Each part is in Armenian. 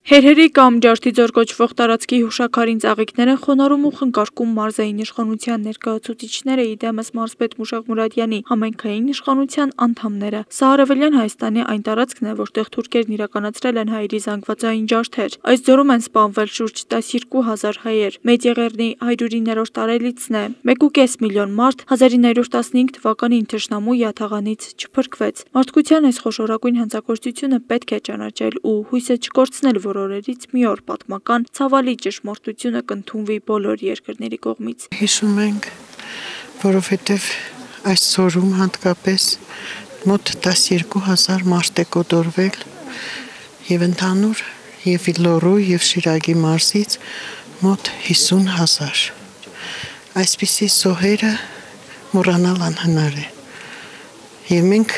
Հերհերի կամ Ջարդիձոր կոչվող տարածքի հուշաքարին ծաղիկները խոնարհում ու խնկարկում մարզային իշխանության ներկայացուցիչները, իդեմս մարզպետ Մուշեղ Մուրադյանի համայնքային իշխանության անդամները։ Սա Արևելյան Հայաստանի այն տարածքն է, որտեղ թուրքերն իրականացրել են հայերի զանգվածային ջարդեր։ Այս ձորում են սպանվել շուրջ 12,000 հայեր։ Մեծեղեռնի 109-րդ տարելիցն է։ 1,5 միլիոն մարդ 1915 թվականին թշնամու յաթաղանից չփրկվեց։ Մարդկության այս խոշորագույն հանցագործությունը պետք է ճանաչել ու հույսը չկորցնել, որ օրերից մի օր պատմական ցավալի ճշմարտությունը կընդունվի բոլոր երկրների կողմից։ Հիշում ենք, որովհետև այս ծորում հատկապես մոտ 12,000 մարդ է կոտորվել եւ ընդհանուր եւ Լոռու եւ Շիրակի մարզից մոտ 50,000։ Այսպիսի զոհերը մոռանալ անհնար է։ Եվ մենք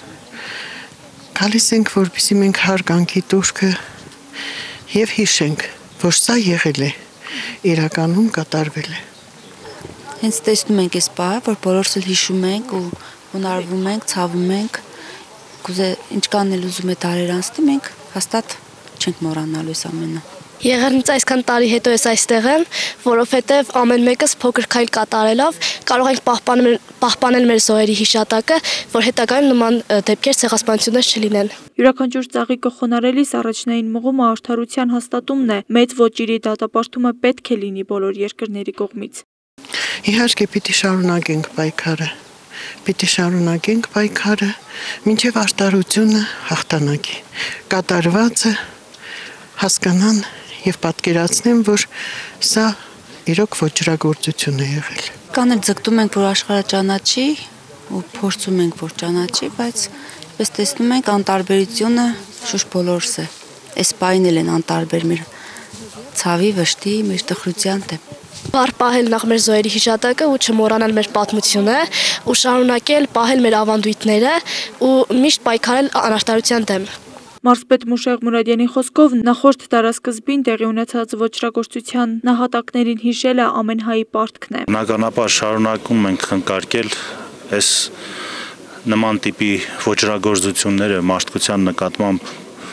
գալիս ենք, որպեսզի մենք հարգանքի տուրքը եւ հիշենք, որ սա եղել է, իրականում կատարվել է։ Հենց տեսնում ենք այս պահը, որ բոլորս էլ հիշում ենք ու հունարվում ենք, ցավում ենք, կուզե ինչ կանել ուզում է տարեր անցնի, մենք հաստատ չենք մոռանալու այս ամենը։ Եղեռնից այսքան տարի հետո ես այստեղ եմ, որովհետև ամեն մեկս փոքր քայլ կատարելով կարող ենք պահպանել մեր զոհերի հիշատակը, որ հետագայում նման դեպքեր ցեղասպանություններ չլինեն։ Յուրաքանչյուր ծաղիկը խոնարհելիս առաջնային մղումը արդարության հաստատումն է, մեծ ոճիրի դատապարտումը պետք է լինի բոլոր երկրների կողմից։ Իհարկե պիտի շարունակենք պայքարը։ Պիտի շարունակենք պայքարը, մինչև արդարությունը հաղթանակի։ Կատարվածը հասկանան եւ պատկերացնեմ, որ սա իրոք ոճրագործություն է եղել։ Կան էլ ձգտում ենք, որ աշխարհը ճանաչի ու փորձում ենք, որ ճանաչի, բայց պես տեսնում ենք անտարբերությունը շուտ բոլորս է։ Այս պահին էլ են անտարբեր մեր ցավի, վշտի, մեր տխրության դեմ։ Բար պահել նախ մեր զոհերի հիշատակը ու չմոռանալ մեր պատմությունը ու շարունակել պահել մեր ավանդույթները ու միշտ պայքարել անարդարության դեմ։ Մարզպետ Մուշեղ Մուրադյանի խոսքով նախորդ դարասկզբին տեղի ունեցած ոճրագործության նահատակներին հիշելը ամեն հայի պարտքն է։ Բնականաբար շարունակում ենք խնկարկել այս նման տիպի ոճրագործությունները մարդկության նկատմամբ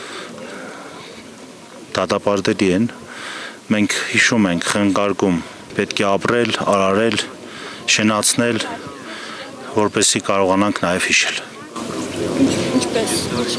դատապարտելի են։ Մենք հիշում ենք, խնկարկում, պետք է ապրել, արարել, շնացնել, որպեսզի կարողանանք նաև հիշել։ Ինչպես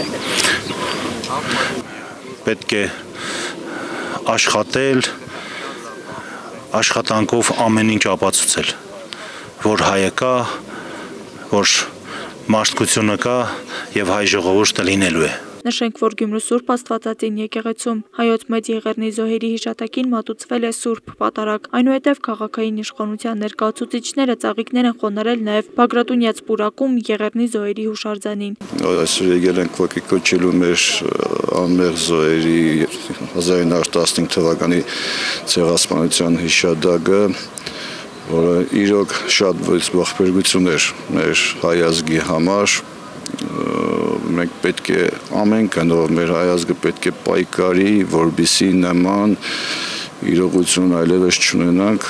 Պետք է աշխատել, աշխատանքով ամեն ինչ ապացուցել, որ հայը կա, որ մարդկությունը կա եւ հայ ժողովուրդը լինելու է։ Նշենք, որ Գյումրու Սուրբ Աստվածածին եկեղեցում հայոց մեծ եղեռնի զոհերի հիշատակին մատուցվել է Սուրբ Պատարագ, այնուհետև քաղաքային իշխանության ներկայացուցիչները ծաղիկներ են խոնարհել նաև Բագրատունյաց պուրակում եղեռնի զոհերի հուշարձանին։ Այսօր եկել ենք ոգի կոչելու մեր անմեղ զոհերի 1915 թվականի ցեղասպանության հիշադակը, որը իրոք շատ ողբերգություն էր մեր հայ ազգի համար։ Մենք պետք է ամեն կնով մեր հայ ազգը պետք է պայքարի, որպեսզի նման իրողություն այլևս չունենանք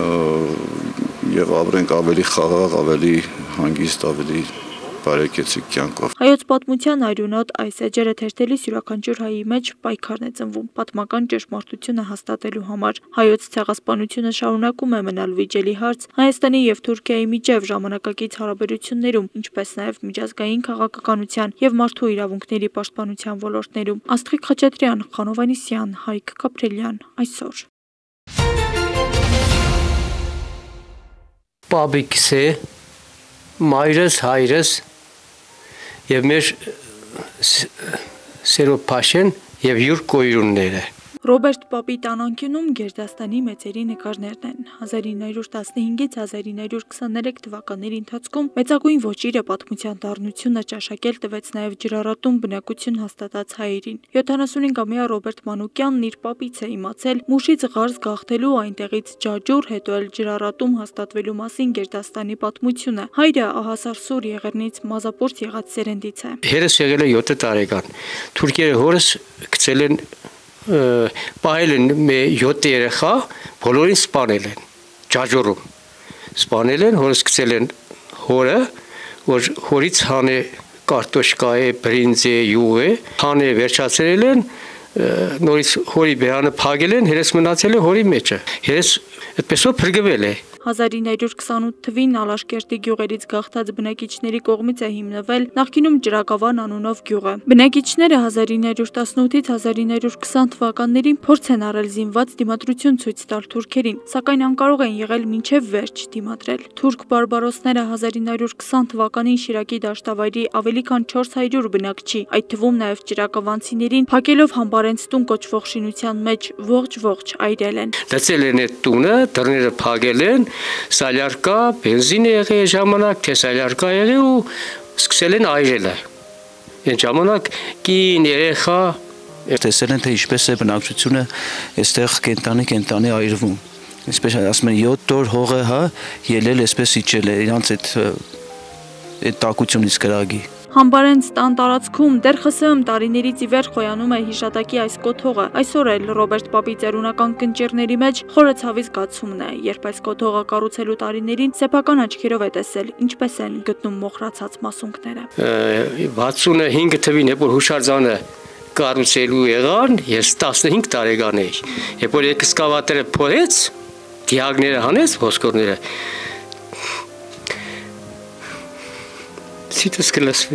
եւ ապրենք ավելի խաղաղ, ավելի հանգիստ, ավելի բարեկեցիկ կյանքով։ Հայոց պատմության արյունոտ այս էջերը թերթելիս յուրաքանչյուր հայի մեջ պայքարն է ծնվում պատմական ճշմարտությունը հաստատելու համար։ Հայոց ցեղասպանությունը շարունակում է մնալ վիճելի հարց Հայաստանի եւ Թուրքիայի միջև ժամանակակից հարաբերություններում, ինչպես նաեւ միջազգային քաղաքականության եւ մարդու իրավունքների պաշտպանության ոլորտներում։ Աստղիկ Խաչատրյան, Խանո Վանիսյան, Հայկ Կապրելյան, այսօր։ Պապիկս է, մայրս, հայրս եւ մեր Սերոփաշեն եւ յուր կոյրունները։ Ռոբերտ Պապի տանանկյունում Գերդաստանի մեծերի նկարներն են։ 1915-ից 1923 թվականների ընթացքում մեծագույն ոճիրը պատմության դառնությունը ճաշակել տվեց նաև ջրառատում բնակություն հաստատած հայերին։ 75-ամյա Ռոբերտ Մանուկյանն իր պապից է իմացել Մուշից Ղարս գաղթելու, այնտեղից Ջաջուր, հետո էլ ջրառատում հաստատվելու մասին Գերդաստանի պատմությունը։ Հայրը ահասարսուր եղեռնից մազապործ եղած սերնդից է։ Հերս եղել է 7 տարեկան։ Թուրքերը հորս գցել են պահել են 7 երեխա, բոլորին սպանել են, Ջաջորում սպանել են, հորս գցել են հորը, որ հորից հանե կարտոշկա է, բրինձ է, յուղ է, հանե վերջացրել են, նորից հորի բերանը փակել են, հերս մնացել է հորի մեջը։ Հերս այդպեսով փրկվել է։ 1928 թվին Ալաշկերտի գյուղերից գաղթած բնակիչների կողմից է հիմնվել նախկինում Ջրակավան անունով գյուղը։ Բնակիչները 1918-ից 1920 թվականներին փորձ են արել զինված դիմադրություն ցույց տալ թուրքերին, սակայն անկարող են եղել մինչև վերջ դիմադրել։ Թուրք բարբարոսները 1920 թվականին Շիրակի դաշտավայրի ավելի քան 400 բնակչի, այդ թվում նաև ջրակավանցիներին, փակելով Համբարենց տուն կոչվող շինության մեջ ողջ այրել են։ Լցել են այդ տունը, դռները փակել են, սալյարկա, բենզին է եղել ժամանակ, թե սալյարկա եղել ու սկսել են այրելը։ Այն ժամանակ կին երեխա տեսել են թե ինչպես է բնակչությունը այստեղ կենտանի այրվում։ Այսպես ասում են 7 օր հողը ելել, այսպես իջել է իրանց այդ տակությունից կրագի։ Համբարենց տան տարածքում դեռ ԽՍՀՄ տարիներից ի վեր խոյանում է հիշատակի այս կոթողը։ Այսօր էլ Ռոբերտ Պապի ծերունական կնճիռների մեջ խորը ցավի զգացումն է, երբ այս կոթողը կառուցելու տարիներին սեփական աչքերով է տեսել, ինչպես են գտնում մոխրացած մասունքները։ 65 թվին երբ որ հուշարձանը կառուցելու եղան, ես 15 տարեկան էի։ Երբ որ էքսկավատորը փորեց, դիագները հանեց ոսկորները, Սիտս կլսվի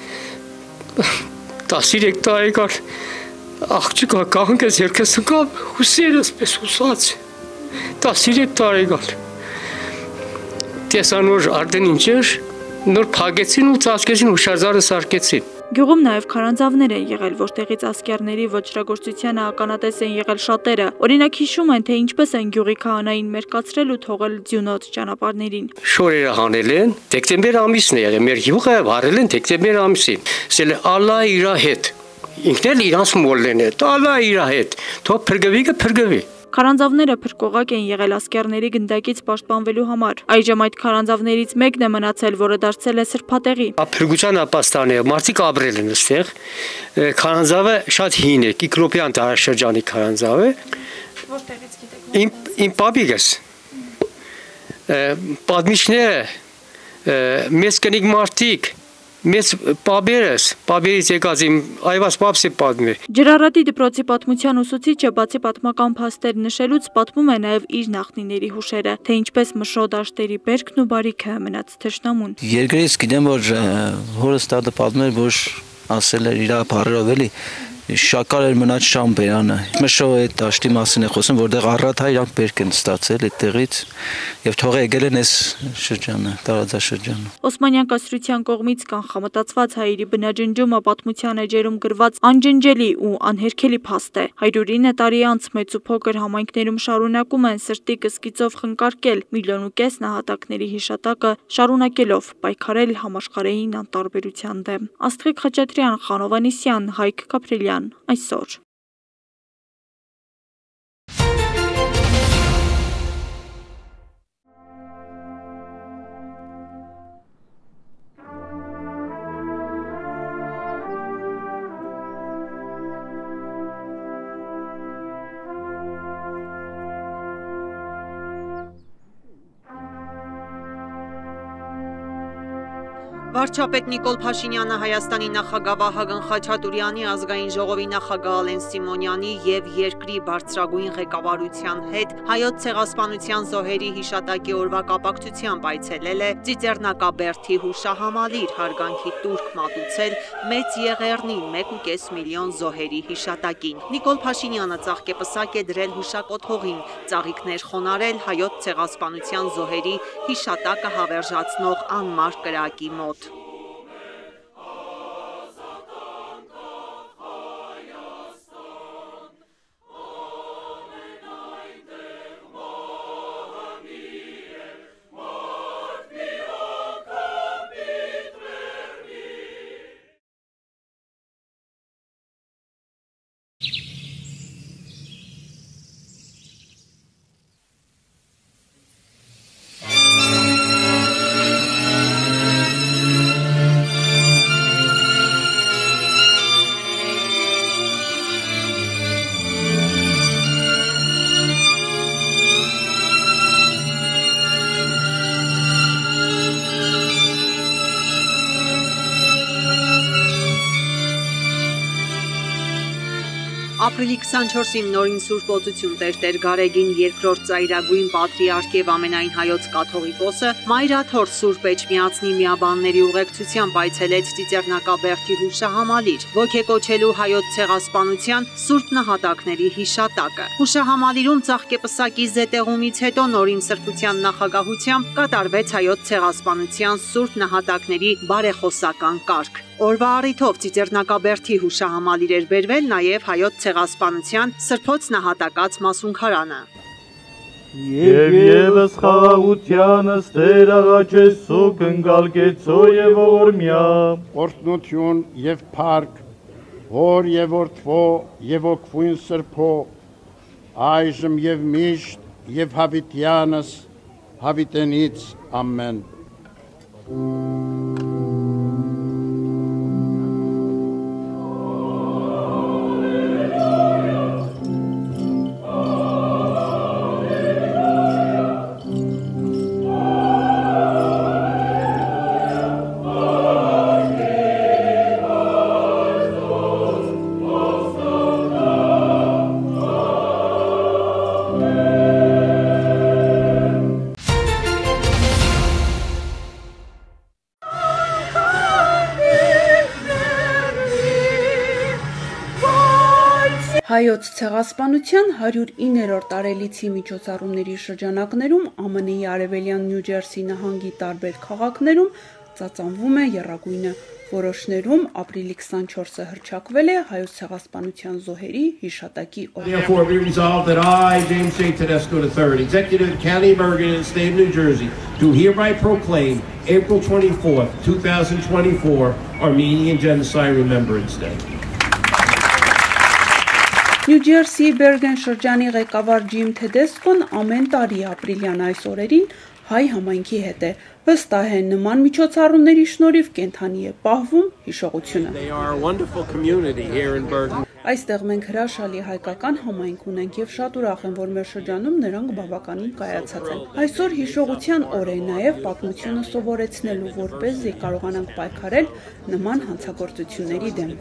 13 տարեկան աղջիկա կանգնեց երկս ընկավ հուսերս պես հուսած 13 տարեկան տեսանոր արդեն ինչ էր նոր փակեցին ու ծածկեցին հուշարձանը սարքեցին Գյուղում նաև քարանձավներ են եղել, որտեղից ասկերների ոչրագործությանը ականատես են եղել շատերը։ Օրինակ հիշում են, թե ինչպես են գյուղի քահանային մերկացրել ու թողել ձյունոտ ճանապարհներին։ Շորերը հանել են, դեկտեմբեր ամիսն է եղել, մեր գյուղը վարել են դեկտեմբեր ամիսին։ Ասել է Ալլահ իրա հետ։ Ինքն էլ իրանց մոլլեն է, Ալլահ իրա հետ։ Թող փրկվի։ Քարանձավները փրկողակ են եղել ասկերների գնդակից պաշտպանվելու համար։ Այժմ այդ քարանձավներից մեկն է մնացել, որը դարձել է սրբատեղի։ Փրկության ապաստան է, մարդիկ ապրել են այստեղ։ Քարանձավը շատ հին է, Կիկրոպյան դարաշրջանի քարանձավ է։ Որտեղից գիտեք։ Իմ պապիկս։ Պատմիչները, մեծ կնիկ մարդիկ, մեծ պապերից եկած իմ այվաց պապսի պատմի։ Ջրառատի դպրոցի պատմության ուսուցիչը բացի պատմական փաստեր նշելուց պատմում է նաև իր նախնիների հուշերը, թե ինչպես Մշո դաշտերի բերքն ու բարիքը մնաց թշնամուն։ Երկրից գիտեմ, որ հորս տատը պատմել, որ ասել էր իր բառերով էլի շակար էր մնաց Շամբերանը։ Մշո այդ դաշտի մասին է խոսում, որտեղ առատ իրանք բերք են ստացել այդտեղից եւ թող եկել են այս շրջանը, տարածաշրջանը։ Օսմանյան կայսրության կողմից կանխամտածված հայերի բնաջնջումը պատմության էջերում գրված անջնջելի ու անհերքելի փաստ է։ 109 տարի անց մեծ ու փոքր համայնքներում շարունակում են սրտի կսկիծով խնկարկել 1.5 միլիոն նահատակների հիշատակը, շարունակելով պայքարել համաշխարհային անտարբերության դեմ։ Աստղիկ Խաչատրյան, Խանո Վանեսյան, Հայկ Կապրելյան, այսօր։ Վարչապետ Նիկոլ Փաշինյանը Հայաստանի նախագահ Վահագն Խաչատուրյանի, ազգային ժողովի նախագահ Ալեն Սիմոնյանի և երկրի բարձրագույն ղեկավարության հետ հայոց ցեղասպանության զոհերի հիշատակի օրվա կապակցությամբ այցելել է Ծիծեռնակաբերդի հուշահամալիր, հարգանքի տուրք մատուցել Մեծ Եղեռնի 1.5 միլիոն զոհերի հիշատակին։ Նիկոլ Փաշինյանը ծաղկեպսակ է դրել հուշակոթողին, ծաղիկներ խոնարել հայոց ցեղասպանության զոհերի հիշատակը հավերժացնող անմար կրակի մոտ։ Ապրիլի 24-ին նորին Սուրբ Օծություն Տեր Գարեգին երկրորդ ծայրագույն պատրիարք եւ ամենայն հայոց կաթողիկոսը Մայրաթոր Սուրբ Էջմիածնի միաբանների ուղեկցությամբ այցելեց Ծիծեռնակաբերդի հուշահամալիր, ոգեկոչելու հայոց ցեղասպանության Սուրբ նահատակների հիշատակը։ Հուշահամալիրում ծաղկեպսակի զետեղումից հետո նորին սրբության նախագահությամբ կատարվեց հայոց ցեղասպանության Սուրբ նահատակների բարեխոսական կարգ։ Օրվա առիթով Ծիծեռնակաբերդի հուշահամալիր էր բերվել նաև հայոց ցեղասպանության սրբոց նահատակած մասունքարանը։ Եվ ևս խաղաղությանս Տեր աղաչես ու կնգալկեցո եւ ողորմյա օրհնություն եւ փառք հոր եւ որդվո եւ օգվույն սրբո այժմ եւ միշտ եւ հավիտյանս հավիտենից ամեն Հայոց ցեղասպանության 109-րդ տարելիցի միջոցառումների շրջանակներում ԱՄՆ-ի արևելյան Նյու Ջերսի նահանգի տարբեր քաղաքներում ծածանվում է եռագույնը։ Որոշներում ապրիլի 24-ը հռչակվել է հայոց ցեղասպանության զոհերի հիշատակի օր։ Therefore, we resolve that I, James J. Tedesco III, Executive County of Bergen and State of New Jersey, do hereby proclaim April 24th, 2024, Armenian Genocide Remembrance Day. Նյու Ջերսի Բերգեն շրջանի ղեկավար Ջիմ Թեդեսկոն ամեն տարի ապրիլյան այս օրերին հայ համայնքի հետ է։ Վստահ է նման միջոցառումների շնորհիվ կենթանի է պահվում հիշողությունը։ Այստեղ մենք հրաշալի հայկական համայնք ունենք եւ շատ ուրախ եմ, որ մեր շրջանում նրանք բավականին կայացած են։ Այսօր հիշողության օր է նաեւ պատմությունը սովորեցնելու, որպեսզի կարողանանք պայքարել նման հանցագործությունների դեմ։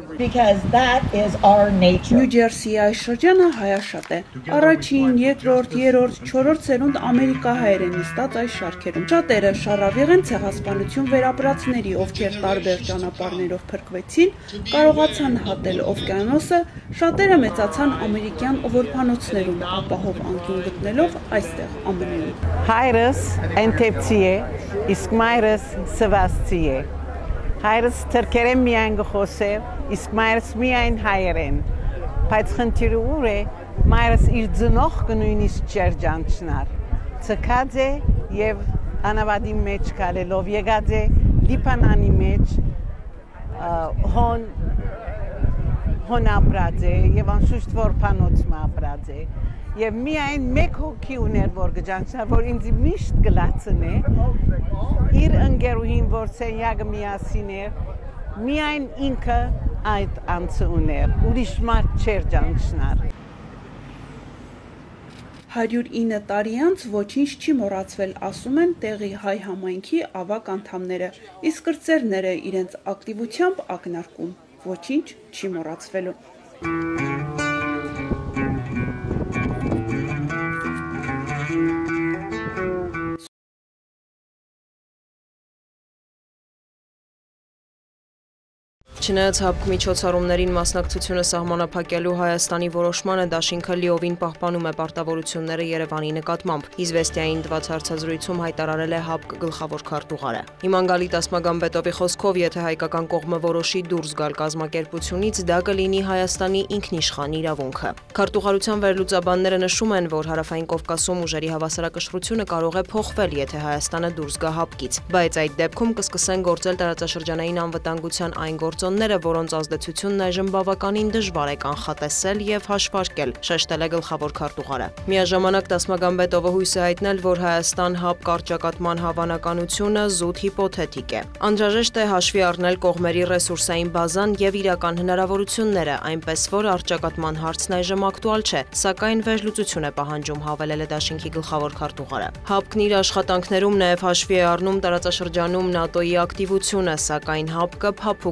Նյու Ջերսի այս շրջանը հայաշատ է։ Առաջին, երկրորդ, երրորդ, չորրորդ սերունդ ամերիկահայեր են նստած այս շարքերում։ Շատերը շարավիղ են ցեղասպանություն վերապրածների, ովքեր տարբեր ճանապարհներով փրկվեցին, կարողացան հատել օվկիանոսը, շատերը մեծացան ամերիկյան օվորփանոցներում, ապահով անկյուն գտնելով այստեղ ԱՄՆ-ում։ Հայրս ընթեպցի է, իսկ մայրս սվասցի է։ Հայրս թրքերեն միայն գխոսեր, իսկ մայրս միայն հայերեն։ Բայց խնդիրը ուր է, մայրս իր ծնող կնույնիսկ չէր ճանչնար։ Ցկած է եւ անավադի մեջ կալելով եկած է լիբանանի մեջ հոն ապրած է եւ անշուշտ որփանոցում ապրած է եւ միայն մեկ հոգի ուներ որ գճանչա որ ինձ միշտ գլացնե իր ընկերուհին որ սենյակը միասին էր միայն ինքը այդ անձը ուներ ուրիշ մարդ չէր ճանչնար 109 տարի անց ոչինչ չի մոռացվել, ասում են տեղի հայ համայնքի ավագ անդամները, իսկ կրտսերները իրենց ակտիվությամբ ակնարկում, ոչինչ չի մոռացվելու։ Չնայած հապկ միջոցառումներին մասնակցությունը սահմանափակելու Հայաստանի որոշմանը դաշինքը լիովին պահպանում է պարտավորությունները Երևանի նկատմամբ։ Իզվեստիային տված հարցազրույցում հայտարարել է հապկ գլխավոր քարտուղարը։ Հիմանգալի Տասմագամբետովի խոսքով, եթե հայկական կողմը որոշի դուրս գալ կազմակերպությունից, դա կլինի Հայաստանի ինքնիշխան իրավունքը։ Քարտուղարության վերլուծաբանները նշում են, որ Հարավային Կովկասում ուժերի հավասարակշռությունը կարող է փոխվել, եթե Հայաստանը դուրս գա հապկից, բայց այդ դեպքում կսկսեն գործել տարածաշրջանային անվտանգության այն գործոնները, որոնց ազդեցությունն այժմ բավականին դժվար է կանխատեսել եւ հաշվարկել, շեշտել է գլխավոր քարտուղարը։ Միաժամանակ Տասմագամբետովը հույս է հայտնել, որ Հայաստան հապկ առճակատման հավանականությունը զուտ հիպոթետիկ է։ Անհրաժեշտ է հաշվի առնել կողմերի ռեսուրսային բազան եւ իրական հնարավորությունները, այնպես որ առճակատման հարցն այժմ ակտուալ չէ, սակայն վերլուծություն է պահանջում, հավելել է դաշինքի գլխավոր քարտուղարը։ Հապկն իր աշխատանքներում նաեւ հաշվի է առնում տարածաշրջանում ՆԱՏՕ-ի ակտիվությունը, սակայն հապկը փափուկ դաշինք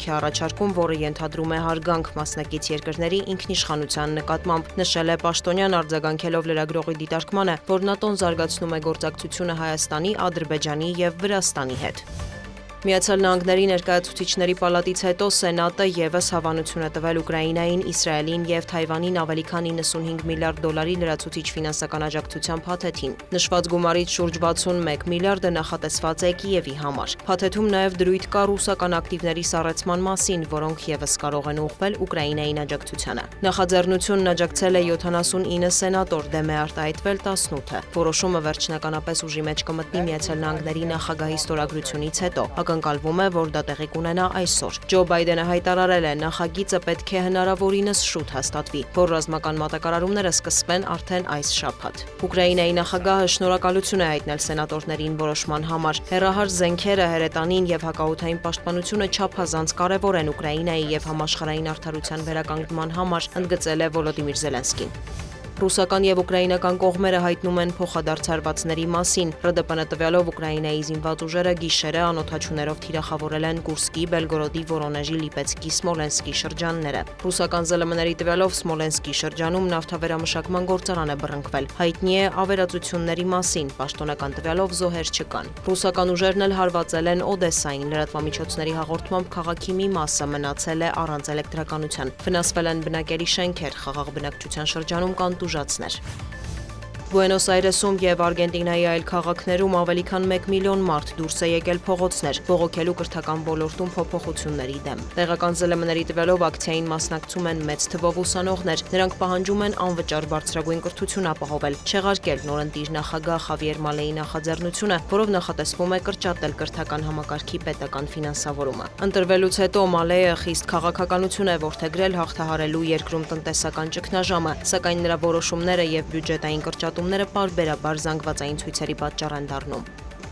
արձագանքի առաջարկում, որը ենթադրում է հարգանք մասնակից երկրների ինքնիշխանության նկատմամբ, նշել է պաշտոնյան արձագանքելով լրագրողի դիտարկմանը, որ ՆԱՏՕ-ն զարգացնում է գործակցությունը Հայաստանի, Ադրբեջանի եւ Վրաստանի հետ։ Միացյալ Նահանգների ներկայացուցիչների պալատից հետո Սենատը ևս հավանություն է տվել Ուկրաինային, Իսրայելին եւ Թայվանին ավելի քան 95 միլիարդ դոլարի լրացուցիչ ֆինանսական աջակցության փաթեթին։ Նշված գումարից շուրջ 61 միլիարդը նախատեսված է Կիևի համար։ Փաթեթում նաեւ դրույթ կա ռուսական ակտիվների սառեցման մասին, որոնք ևս կարող են ուղղվել Ուկրաինային աջակցությանը։ Նախաձեռնությունն աջակցել է 79 սենատոր, դեմ է արտահայտվել 18-ը։ Որոշումը վերջնականապես ուժի մեջ կմտնի Միացյալ Նահանգների նախագահի ստորագրությունից հետո։ Ակնկալվում է, որ դա տեղի կունենա այսօր։ Ջո Բայդենը հայտարարել է, նախագիծը պետք է հնարավորինս շուտ հաստատվի, որ ռազմական մատակարարումները սկսվեն արդեն այս շաբաթ։ Ուկրաինայի նախագահը շնորհակալություն է հայտնել սենատորներին որոշման համար։ Հեռահար զենքերը, հրետանին եւ հակաօդային պաշտպանությունը չափազանց կարեւոր են Ուկրաինայի եւ համաշխարհային արդարության վերականգնման համար, ընդգծել է Վոլոդիմիր Զելենսկին։ Ռուսական եւ ուկրաինական կողմերը հայտնում են փոխադարձարվածների մասին։ ՌԴՊՆ տվյալով Ուկրաինայի զինված ուժերը գիշերը անօդաչուներով թիրախավորել են Կուրսկի, Բելգորոդի, Վորոնեժի, Լիպեցկի, Սմոլենսկի շրջանները։ Ռուսական ԶԼՄ-ների տվյալով Սմոլենսկի շրջանում նավթավերամշակման գործարան է բռնկվել։ Հայտնի է ավերածությունների մասին, պաշտոնական տվյալով զոհեր չկան։ Ռուսական ուժերն էլ հարվածել են Օդեսային, լրատվամիջոցների հաղորդմամբ քաղաքի մի մասը մնացել է առանց էլեկտրականության։ Վնասվել են բնակելի շենքեր, խաղաղ բնակչության շրջանում կան տուժածներ։ Բուենոս Այրեսում եւ Արգենտինայի այլ քաղաքներում ավելի քան 1 միլիոն մարդ դուրս է եկել փողոցներ, բողոքելու կրթական ոլորտում փոփոխությունների դեմ։ Տեղական ԶԼՄ-ների տվյալով ակցիային մասնակցում են մեծ թվով ուսանողներ, նրանք պահանջում են անվճար բարձրագույն կրթություն ապահովել, չեղարկել նորընտիր նախագահ Խավիեր Մալեի նախաձեռնությունը, որով նախատեսվում է կրճատել կրթական համակարգի պետական ֆինանսավորումը։ Ընտրվելուց հետո Մալեը խիստ քաղաքականություն է որդեգրել հաղթահարելու երկրում տնտեսական ճգնաժամը, սակայն նրա որոշումները եւ բյուջետային կրճատումները պարբերաբար զանգվածային ցույցերի պատճառ են դառնում։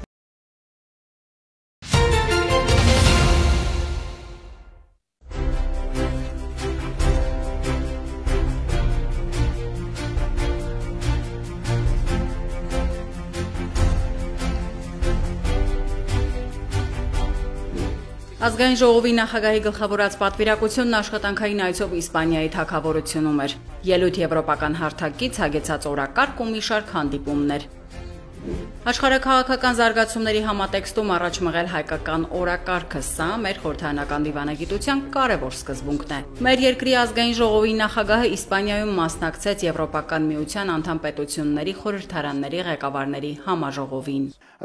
Ազգային ժողովի նախագահի գլխավորած պատվիրակությունն աշխատանքային այցով Իսպանիայի թագավորությունում էր։ Ելույթ եվրոպական հարթակից հագեցած օրակարգ ու մի շարք հանդիպումներ։ Աշխարհաքաղաքական զարգացումների համատեքստում առաջ մղել հայկական օրակարգը, սա մեր խորհրդարանական դիվանագիտության կարևոր սկզբունքն է։ Մեր երկրի ազգային ժողովի նախագահը Իսպանիայում մասնակցեց Եվրոպական միության անդամ պետությունների խորհրդարանների ղեկավարների համաժողովին։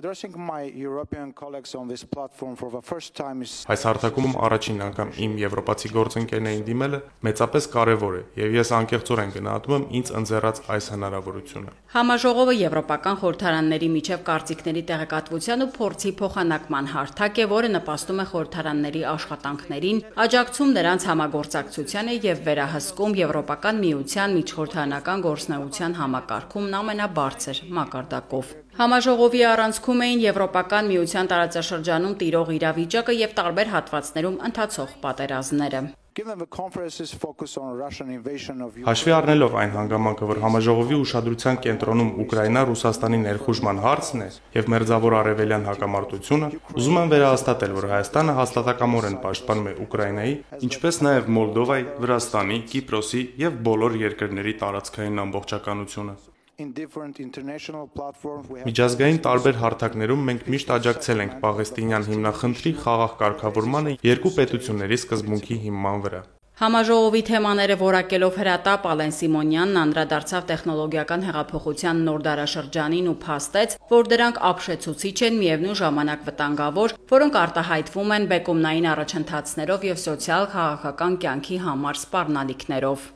Այս հարթակում առաջին անգամ իմ եվրոպացի գործընկերներին դիմելը մեծապես կարևոր է, եւ ես անկեղծորեն գնահատում եմ ինձ ընձեռած այս հնարավորությունը։ Համաժողովը Եվրոպական խորհրդարանների միջև կարծիքների տեղեկատվության ու փորձի փոխանակման հարթակ է, որը նպաստում է խորհրդարանների աշխատանքներին, աջակցում նրանց համագործակցությանը եւ վերահսկում Եվրոպական միության միջխորհրդարանական գործունեության համակարգումն ամենաբարձր մակարդակով։ Համաժողովի առանցքում էին Եվրոպական միության տարածաշրջանում տիրող իրավիճակը եւ տարբեր հատվածներում ընթացող պատերազմները։ Հաշվի առնելով այն հանգամանքը, որ համաժողովի ուշադրության կենտրոնում Ուկրաինա-Ռուսաստանի ներխուժման հարցն է եւ մերձավոր արևելյան հակամարտությունը, ուզում եմ վերահաստատել, որ Հայաստանը հաստատակամորեն պաշտպանում է Ուկրաինայի, ինչպես նաեւ Մոլդովայի, Վրաստանի, Կիպրոսի եւ բոլոր երկրների տարածքային ամբողջականությունը։ Միջազգային տարբեր հարթակներում մենք միշտ աջակցել ենք պաղեստինյան հիմնախնդրի խաղաղ կարգավորմանը երկու պետությունների սկզբունքի հիման վրա։ Համաժողովի թեմաները որակելով հրատապ Ալեն Սիմոնյանն անդրադարձավ տեխնոլոգիական հեղափոխության նոր դարաշրջանին ու փաստեց, որ դրանք ապշեցուցիչ են միևնույն ժամանակ վտանգավոր, որոնք արտահայտվում են բեկումնային առաջընթացներով եւ սոցիալ-քաղաքական կյանքի համար սպառնալիքներով։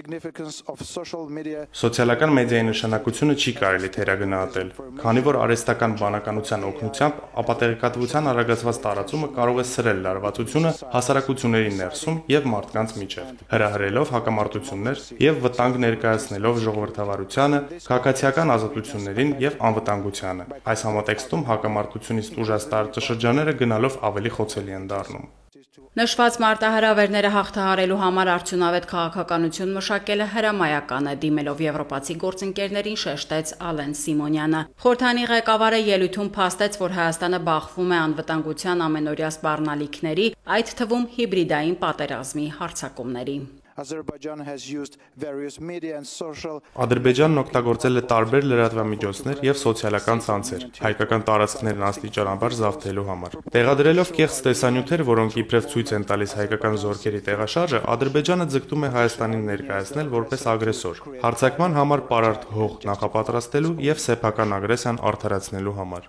Սոցիալական մեդիայի նշանակությունը չի կարելի թերագնահատել, քանի որ արհեստական բանականության օգնությամբ ապատեղեկատվության արագացված տարածումը կարող է սրել լարվածությունը հասարակությունների ներսում եւ մարդկանց միջև, հրահրելով հակամարտություններ եւ վտանգ ներկայացնելով ժողովրդավարությանը, քաղաքացիական ազատություններին եւ անվտանգությանը։ Այս համատեքստում հակամարտությունից տուժած տարածաշրջանները գնալով ավելի խոցելի են դառնում։ Նշված մարտահրավերները հաղթահարելու համար արդյունավետ քաղաքականություն մշակելը հրամայական է, դիմելով եվրոպացի գործընկերներին շեշտեց Ալեն Սիմոնյանը։ Խորհրդանի ղեկավարը ելույթում փաստեց, որ Հայաստանը բախվում է անվտանգության ամենօրյա սպառնալիքների, այդ թվում հիբրիդային պատերազմի հարձակումների։ Ադրբեջանն օգտագործել է տարբեր լրատվամիջոցներ եւ սոցիալական ցանցեր, հայկական տարածքներն աստիճանաբար զավթելու համար։ Տեղադրելով կեղծ տեսանյութեր, որոնք իբրև ցույց են տալիս հայկական զորքերի տեղաշարժը, Ադրբեջանը ձգտում է Հայաստանին ներկայացնել որպես ագրեսոր, հարձակման համար պարարտ հող նախապատրաստելու եւ սեփական ագրեսիան արդարացնելու համար։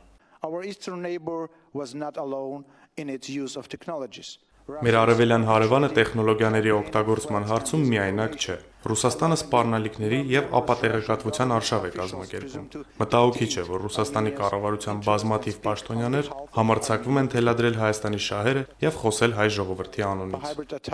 Մեր արևելյան հարևանը տեխնոլոգիաների օգտագործման հարցում միայնակ չէ։ Ռուսաստանը սպառնալիքների եւ ապատեղեկատվության արշավ է կազմակերպում։ Մտահոգիչ է, որ Ռուսաստանի կառավարության բազմաթիվ պաշտոնյաներ համարձակվում են թելադրել Հայաստանի շահերը եւ խոսել հայ ժողովրդի անունից։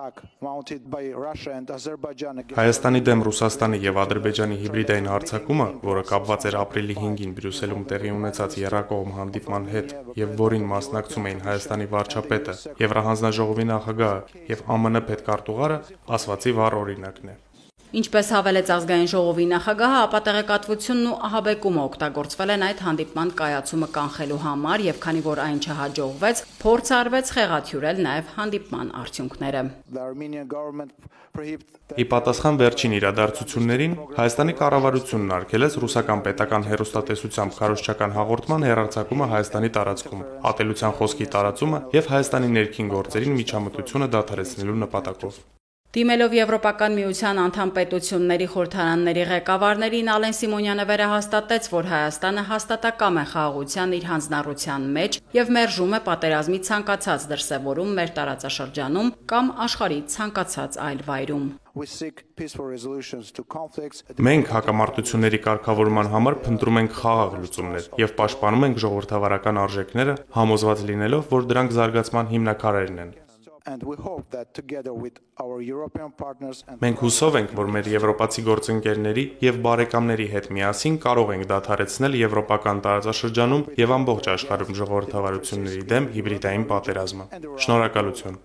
Հայաստանի դեմ Ռուսաստանի եւ Ադրբեջանի հիբրիդային հարձակումը, որը կապված էր ապրիլի 5-ին Բրյուսելում տեղի ունեցած երկկողմ հանդիպման հետ եւ որին մասնակցում էին Հայաստանի վարչապետը, Եվրահանձնաժողովի նախագահը եւ ԱՄՆ պետքարտուղարը, ասվածի վառ օրինակն է։ Ինչպես հավելեց ազգային ժողովի նախագահը, ապատեղեկատվությունն ու ահաբեկումը օգտագործվել են այդ հանդիպման կայացումը կանխելու համար եւ քանի որ այն չհաջողվեց, փորձ արվեց խեղաթյուրել նաեւ հանդիպման արդյունքները։ Ի պատասխան վերջին իրադարձություններին, Հայաստանի կառավարությունն արգելեց ռուսական պետական հեռուստատեսությամբ քարոզչական հաղորդման հեռարձակումը Հայաստանի տարածքում, ատելության խոսքի տարածումը եւ Հայաստանի ներքին գործերին միջամտությունը դադարեցնելու նպատակով։ Դիմելով Եվրոպական միության անդամ պետությունների խորհրդարանների ղեկավարներին Ալեն Սիմոնյանը վերահաստատեց, որ Հայաստանը հաստատակամ է խաղաղության իր հանձնառության մեջ եւ մերժում է պատերազմի ցանկացած դրսեւորում մեր տարածաշրջանում կամ աշխարհի ցանկացած այլ վայրում։ Մենք հակամարտությունների կարգավորման համար փնտրում ենք խաղաղ լուծումներ եւ պաշտպանում ենք ժողովրդավարական արժեքները, համոզված լինելով, որ դրանք զարգացման հիմնաքարերն են։ Մենք հուսով ենք, որ մեր եվրոպացի գործընկերների եւ բարեկամների հետ միասին կարող ենք դադարեցնել եվրոպական տարածաշրջանում եւ ամբողջ աշխարհում ժողովրդավարությունների դեմ հիբրիդային պատերազմը։ Շնորհակալություն։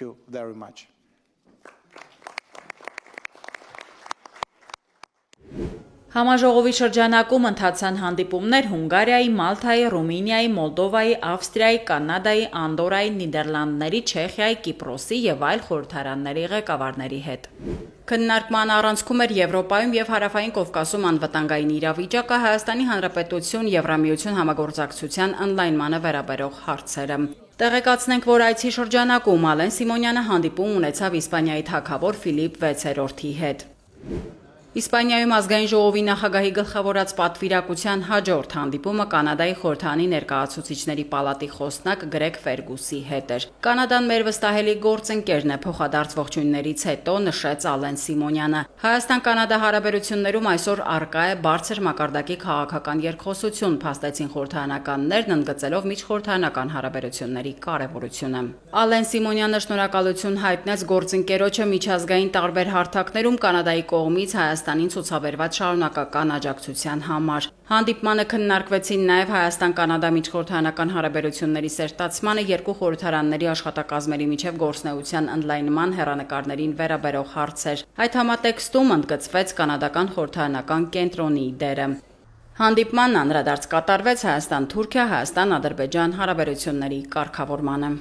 Համաժողովի շրջանակում ընթացան հանդիպումներ Հունգարիայի, Մալթայի, Ռումինիայի, Մոլդովայի, Ավստրիայի, Կանադայի, Անդորայի, Նիդերլանդների, Չեխիայի, Կիպրոսի եւ այլ խորհրդարանների ղեկավարների հետ։ Քննարկման առանցքում էր Եվրոպայում եւ Հարավային Կովկասում անվտանգային իրավիճակը, Հայաստանի Հանրապետություն Եվրամիություն համագործակցության ընդլայնմանը վերաբերող հարցերը։ Տեղեկացնենք, որ այցի շրջանակում Ալեն Սիմոնյանը հանդիպում ունեցավ Իսպանիայի թագավոր Ֆիլիպ 6-րդի հետ։ Իսպանիայում ազգային ժողովի նախագահի գլխավորած պատվիրակության հաջորդ հանդիպումը Կանադայի խորհրդանի ներկայացուցիչների պալատի խոսնակ Գրեգ Ֆերգուսի հետ էր։ Կանադան մեր վստահելի գործընկերն է, փոխադարձ ողջույններից հետո նշեց Ալեն Սիմոնյանը։ Հայաստան-Կանադա հարաբերություններում այսօր առկա է բարձր մակարդակի քաղաքական երկխոսություն, փաստեցին խորհրդարանականներն, ընդգծելով միջխորհրդարանական հարաբերությունների կարևորությունը։ Ալեն Սիմոնյանը շնորհակալություն հայտնեց գործընկերոջը միջազգային տարբեր հարթակներում Կանադայի կողմից Հայաստանին ցուցաբերված շարունակական աջակցության համար։ Հանդիպմանը քննարկվեցին նաև Հայաստան-Կանադա միջխորհրդարանական հարաբերությունների սերտացմանը, երկու խորհրդարանների աշխատակազմերի միջև գործունեության ընդլայնման հեռանկարներին վերաբերող հարցեր։ Այդ համատեքստում ընդգծվեց կանադական խորհրդարանական կենտրոնի դերը։ Հանդիպմանն անդրադարձ կատարվեց Հայաստան-Թուրքիա, Հայաստան-Ադրբեջան հարաբերությունների կարգավորմանը։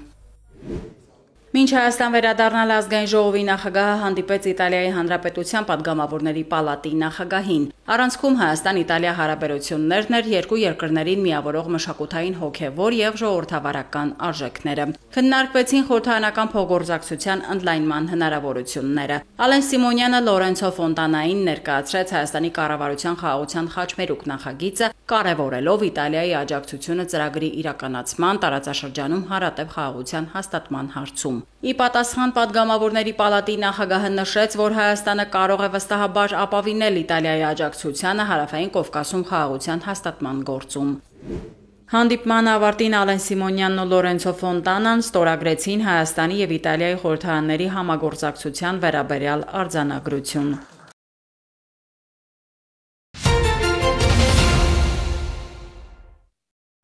Մինչ Հայաստան վերադառնալ ազգային ժողովի նախագահը հանդիպեց Իտալիայի Հանրապետության падգամավորների պալատի նախագահին։ Առանցքում Հայաստան-Իտալիա հարաբերություններն էր երկու երկրներին միավորող մշակութային հոգևոր եւ ժողովրդավարական արժեքները։ Քննարկվեցին խորհրդարանական փոխգործակցության ընդլայնման հնարավորությունները։ Ալեն Սիմոնյանը Լորենցո Ֆոնտանային ներկայացրեց Հայաստանի կառավարության խաղաղության խաչմերուկ նախագիծը, կարևորելով Իտալիայի աջակցությունը ծրագրի իրականացման տարածաշրջանում հարատև խաղաղության հաստատման հարցում։ Ի պատասխան падգամավորների պալատի նախագահը նշեց, որ Հայաստանը կարող է վստահաբար ապավինել Իտալիայի աջակցությանը Հարավային Կովկասում խաղաղության հաստատման գործում։ Հանդիպման ավարտին Ալեն Սիմոնյանն ու Լորենցո Ֆոնտանան ստորագրեցին Հայաստանի եւ Իտալիայի խորհրդարանների համագործակցության վերաբերյալ արձանագրություն։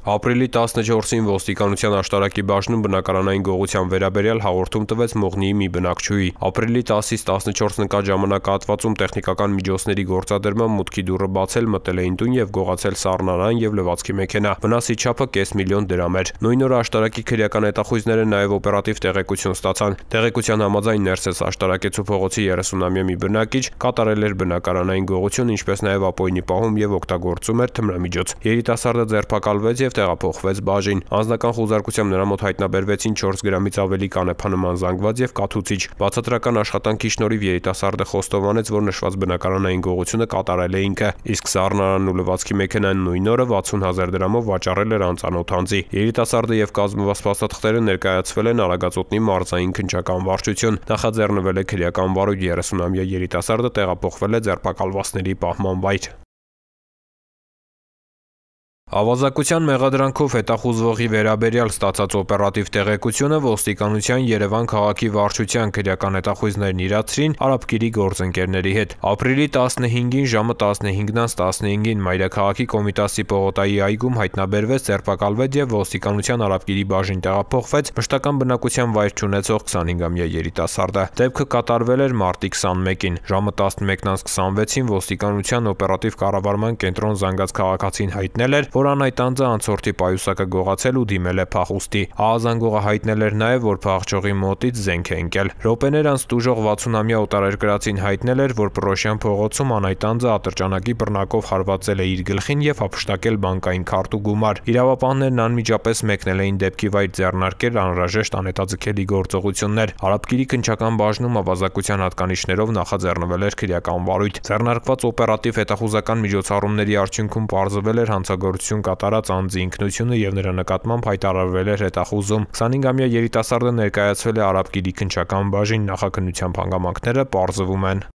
Ապրիլի 14-ին ոստիկանության աշտարակի բաժնում բնակարանային գողության վերաբերյալ հաղորդում տվեց Մողնիի մի բնակչուհի։ Ապրիլի 10-ից 14 նկատ ժամանակահատվածում տեխնիկական միջոցների գործադրման մուտքի դուռը բացել, մտել էին տուն եւ գողացել սառնարան եւ լվացքի մեքենա։ Վնասի չափը $500,000 էր։ Նույն օրը աշտարակի քրեական հետախույզները նաեւ օպերատիվ տեղեկություն ստացան։ Տեղեկության համաձայն Ներսես աշտարակեցու փողոցի 30-ամյա մի բնակիչ կատարել էր բնակարանային գողություն, ինչպես նաեւ ապօրինի պահում եւ օգտագործում էր թմրամիջոց։ Երիտասարդը ձերբակալվեց եւ տեղափոխվեց բաժին։ Անձնական խուզարկությամբ նրա մոտ հայտնաբերվեցին 4 գրամից ավելի կանեփանման զանգված եւ կաթուցիչ։ Բացատրական աշխատանքի շնորհիվ երիտասարդը խոստովանեց, որ նշված բնակարանային գողությունը կատարել է ինքը, իսկ սառնարանն ու լվացքի մեքենան նույն օրը $60,000 վաճառել էր անծանոթ անձի։ Երիտասարդը եւ կազմված փաստաթղթերը ներկայացվել են Արագածոտնի մարզային քննչական վարչություն։ Նախաձեռնվել է քրեական վարույթ, 30-ամյա երիտասարդը տեղափոխվել է ձերբակալվածների պահման վայր։ Ավազակության մեղադրանքով հետախուզվողի վերաբերյալ ստացած օպերատիվ տեղեկությունը ոստիկանության Երևան քաղաքի վարչության քրեական հետախույզներն իրացրին արաբկիրի գործընկերների հետ։ Ապրիլի 15-ին ժամը 15:15-ին Մայրաքաղաքի Կոմիտասի Պողոտայի այգում հայտնաբերվեց, ձերբակալվեց եւ ոստիկանության արաբկիրի բաժին տեղափոխվեց մշտական բնակության վայր չունեցող 25-ամյա երիտասարդը։ Դեպքը կատարվել էր մարտի 21-ին։ Ժամը 11:26-ին ոստիկանության օպերատիվ կառավարման կենտրոն զանգած քաղաքացին հայտնել էր, որ անայտ անձը անցորդի պայուսակը գողացել ու դիմել է փախուստի։ Ահազանգողը հայտնել էր նաև, որ փախչողի մոտից զենք է ընկել։ Րոպեներ անց տուժող 60-ամյա օտարերկրացին հայտնել էր, որ Պրոշյան փողոցում անայտ անձը ատրճանակի բռնակով հարվածել է իր գլխին եւ հափշտակել բանկային քարտ ու գումար։ Իրավապահներն անմիջապես մեկնել էին դեպքի վայր, ձեռնարկել անհրաժեշտ անհետաձգելի գործողություններ։ Արաբկիրի քննչական բաժնում ավազակության հատկանիշներով նախաձեռնվել էր քրեական վարույթ։ Ձեռնարկված օպերատիվ հետախուզական միջոցառումների արդյունքում պարզվել էր հանցագործություն կատարած անձի ինքնությունը եւ նրա նկատմամբ հայտարարվել էր հետախուզում։ 25-ամյա երիտասարդը ներկայացվել է արաբկիրի քննչական բաժին, նախաքննության հանգամանքները պարզվում են։